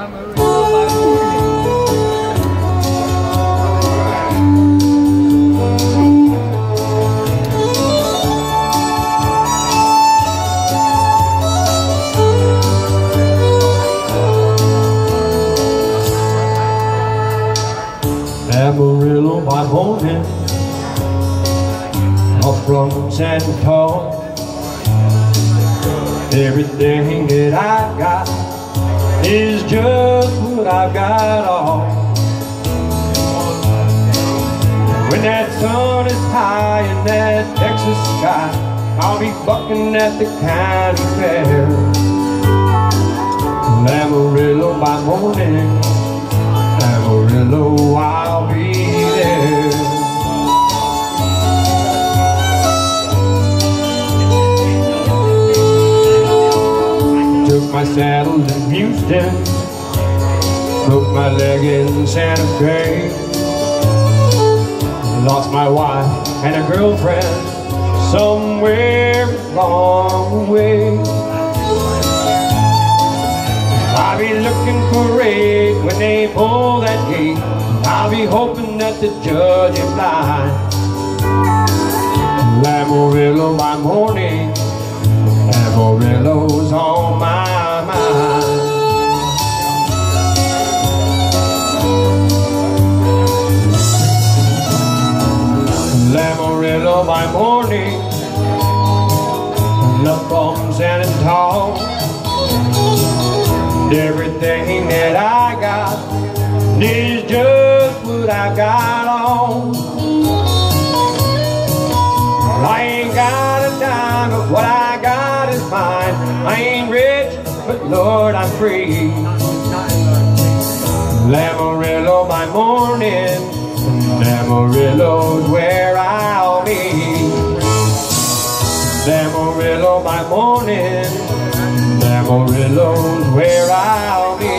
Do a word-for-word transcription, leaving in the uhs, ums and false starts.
Amarillo by morning, up from San Antonio. Everything that I got is just what I've got on. When that sun is high in that Texas sky, I'll be bucking at the county fair. Amarillo by morning, Amarillo, I'll be there. Took my saddle in Houston, broke my leg in Santa Fe, lost my wife and a girlfriend somewhere along the way. I'll be looking for rain when they pull that gate. I'll be hoping that the judge is blind. Amarillo by morning, Amarillo's on my mind. Amarillo by morning, up from San Antonio. Everything that I got is just what I got on. I ain't got a dime, but what I got is mine. I ain't rich, but Lord, I'm free. Amarillo by morning, Amarillo's where I'll be. Amarillo by morning, Amarillo's where I'll be.